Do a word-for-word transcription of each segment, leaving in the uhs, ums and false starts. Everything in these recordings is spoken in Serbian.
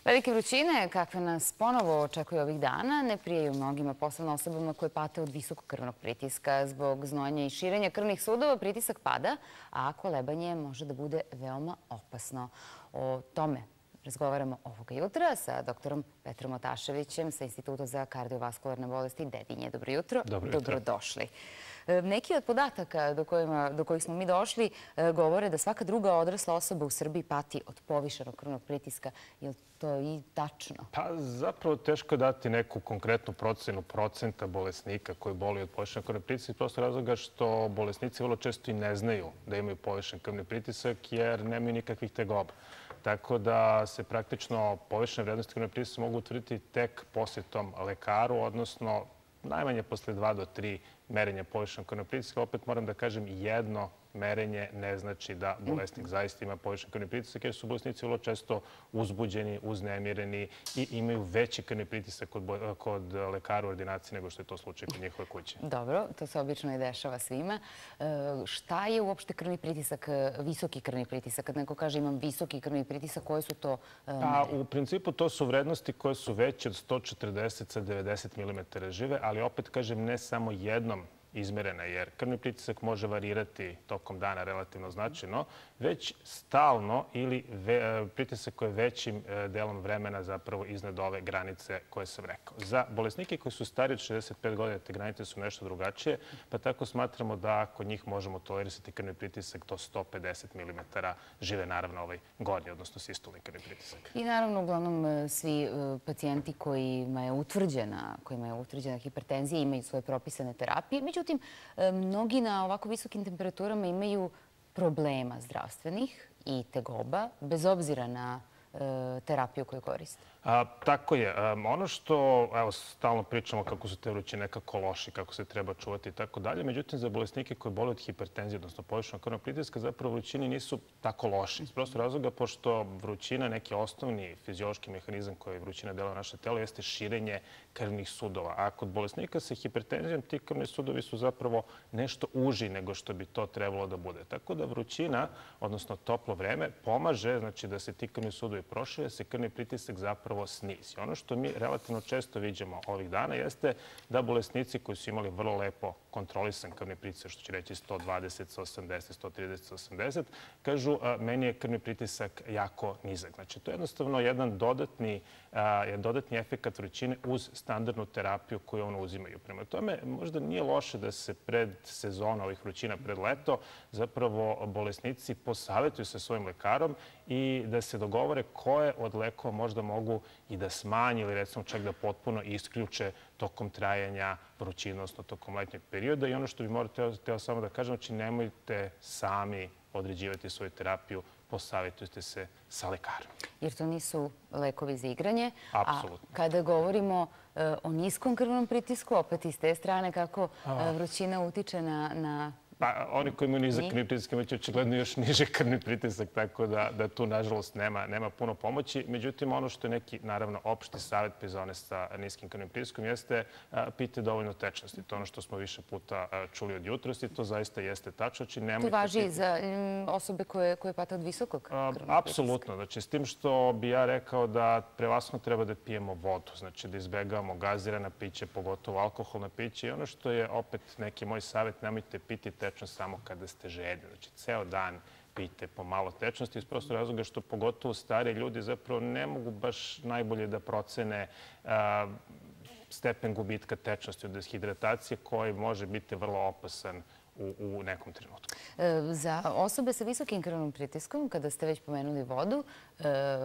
Velike vrućine, kakve nas ponovo očekuju ovih dana, ne prijaju mnogima, posebno osobama koje pate od visokog krvnog pritiska. Zbog znojenja i širenja krvnih sudova pritisak pada, a kolebanje može da bude veoma opasno. O tome razgovaramo ovoga jutra sa doktorom Petrom Otaševićem sa Instituta za kardiovaskularne bolesti Dedinje. Dobro jutro. Dobro jutro. Dobrodošli. Neki od podataka do, kojima, do kojih smo mi došli govore da svaka druga odrasla osoba u Srbiji pati od povišenog krvnog pritiska. Je li to i tačno? Pa zapravo teško je dati neku konkretnu procenu procenta bolesnika koji boluju od povišenog krvnog pritiska iz prostog razloga što bolesnici vrlo često i ne znaju da imaju povišen krvni pritisak jer nemaju nikakvih tegoba. Tako da se praktično povišene vrednosti krvnog pritiska mogu utvrditi tek posjetom lekaru, odnosno najmanje posle dva do tri merenja povišenog krvnog pritiska. Opet moram da kažem, jedno merenje ne znači da bolesnik zaista ima povišen krvni pritisak, jer su bolesnici vrlo često uzbuđeni, uznemireni i imaju veći krvni pritisak kod, kod lekara u ordinaciji nego što je to slučaj kod njihove kuće. Dobro, to se obično i dešava svima. E, šta je uopšte krvni pritisak, visoki krvni pritisak? Kad neko kaže imam visoki krvni pritisak, koje su to e, mere? Pa, u principu to su vrednosti koje su veće od sto četrdeset sa devedeset milimetara žive, ali opet kažem ne samo jednom izmerena, jer krvni pritisak može varirati tokom dana relativno značajno, već stalno ili ve, pritisak koji je većim delom vremena zapravo iznad ove granice koje sam rekao. Za bolesnike koji su stariji od šezdeset pet godina te granice su nešto drugačije, pa tako smatramo da kod njih možemo tolerisati krvni pritisak do sto pedeset milimetara žive, naravno ovaj gornji, odnosno sistolni krvni pritisak. I naravno, uglavnom, svi pacijenti kojima je utvrđena, kojima je utvrđena hipertenzija imaju svoje propisane terapije. Međutim, mnogi na ovako visokim temperaturama imaju problema zdravstvenih i tegoba, bez obzira na terapiju koju koriste. A, tako je. A, ono što, evo, stalno pričamo kako su te vrućine nekako loši, kako se treba čuvati i tako dalje. Međutim, za bolesnike koji boluju od hipertenzije, odnosno povišenog krvnog pritiska, zapravo vrućini nisu tako loši. Iz prostog razloga, pošto vrućina, neki osnovni fiziološki mehanizam koji vrućina dela na naše telo, jeste širenje krvnih sudova. A kod bolesnika sa hipertenzijom ti krvni sudovi su zapravo nešto uži nego što bi to trebalo da bude. Tako da vrućina, odnosno toplo vreme, pomaže, znači da se ti krvni sudovi prošire, se krvni pritisak zapravo snizi. Ono što mi relativno često viđamo ovih dana jeste da bolesnici koji su imali vrlo lepo kontrolisan krvni pritisak, što će reći sto dvadeset sa osamdeset, sto trideset sa osamdeset, kažu meni je krvni pritisak jako nizak. Znači, to je jednostavno jedan dodatni, jedan dodatni efekat vrućine uz standardnu terapiju koju ono uzimaju. Prema tome, možda nije loše da se pred sezona ovih vrućina, pred leto, zapravo bolesnici posavetuju sa svojim lekarom i da se dogovore koje od lekova možda mogu i da smanje ili recimo čak da potpuno isključe tokom trajanja vrućine, odnosno tokom letnjeg perioda. I ono što bi morao teo samo da kažem, znači nemojte sami određivati svoju terapiju, posavetujte se sa lekarom. Jer to nisu lekovi za igranje. Apsolutno. A kada govorimo o niskom krvnom pritisku, opet iz te strane kako vrućina utiče na... na Pa, oni koji imaju nizak krvni pritisak imaju očigledno još niže krvni pritisak, tako da, da tu, nažalost, nema, nema puno pomoći. Međutim, ono što je neki, naravno, opšti savjet pri za one sa niskim krvnim pritiskom jeste a, pijte dovoljno tečnosti. To je ono što smo više puta a, čuli od jutros i to zaista jeste tačno. Znači, to važi i za m, osobe koje, koje pate od visokog krvnog pritiska? Apsolutno. Znači, s tim što bi ja rekao da prevashodno treba da pijemo vodu. Znači, da izbegavamo gazirana piće, pogotovo alkoholna piće. I ono što je opet neki moj savjet, nemojte piti tečnost samo kada ste žedni. Znači, ceo dan pijte po malo tečnosti iz prostog razloga što pogotovo stari ljudi zapravo ne mogu baš najbolje da procene a, stepen gubitka tečnosti od deshidratacije koji može biti vrlo opasan u, u nekom trenutku. E, za osobe sa visokim krvnim pritiskom, kada ste već pomenuli vodu, e,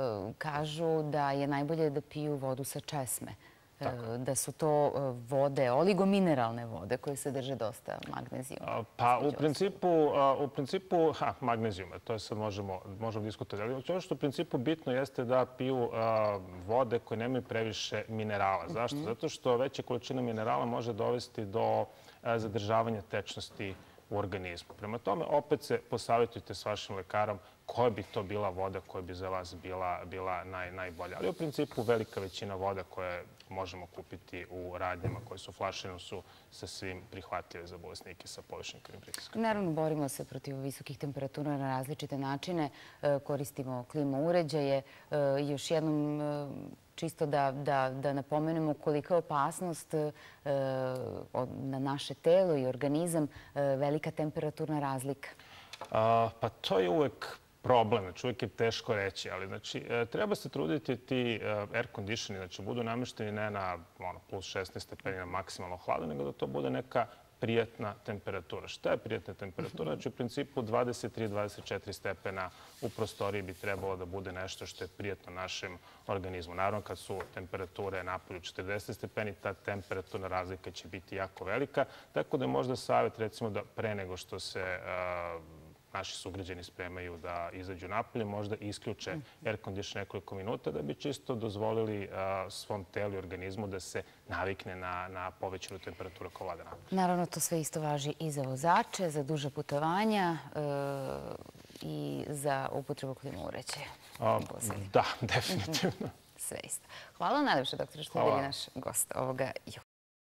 kažu da je najbolje da piju vodu sa česme. Tako. Da su to vode, oligomineralne vode koje sadrže dosta magnezijuma. Pa u principu, u principu ha, magnezijuma, to je sad možemo, možemo diskutovati. Ali ono što u principu bitno jeste da piju vode koje nemaju previše minerala. Zašto? Zato što veća količina minerala može dovesti do zadržavanja tečnosti u organizmu. Prema tome, opet se posavjetujte s vašim lekarom koja bi to bila voda koja bi za vas bila, bila naj, najbolja. Ali u principu velika većina voda koje možemo kupiti u radnjama koje su flašene su sa svim prihvatljive za bolesnike sa povišenim krvnim pritiskom. Naravno, borimo se protiv visokih temperatura na različite načine. Koristimo klima uređaje. Još jednom čisto da, da, da napomenemo kolika je opasnost na naše telo i organizam velika temperaturna razlika. A, pa to je uvek problem, znači uvijek je teško reći, ali znači treba se truditi ti air conditioni, znači budu namešteni ne na ono, plus šesnaest stepeni na maksimalno hladno, nego da to bude neka prijatna temperatura. Šta je prijatna temperatura? Znači u principu dvadeset tri do dvadeset četiri stepena u prostoriji bi trebalo da bude nešto što je prijatno našem organizmu. Naravno, kad su temperature napolju četrdeset stepeni, ta temperaturna razlika će biti jako velika, tako da je možda savjet recimo da pre nego što se naši sugrađani spremaju da izađu napolje, možda isključe air condition nekoliko minuta da bi čisto dozvolili svom telu i organizmu da se navikne na, na povećanu temperaturu koja vlada napolje. Naravno, to sve isto važi i za vozače, za duže putovanja e, i za upotrebu klima uređaja. Da, definitivno. Sve isto. Hvala najlepše, doktore, što ste bili naš gost ovoga jutra.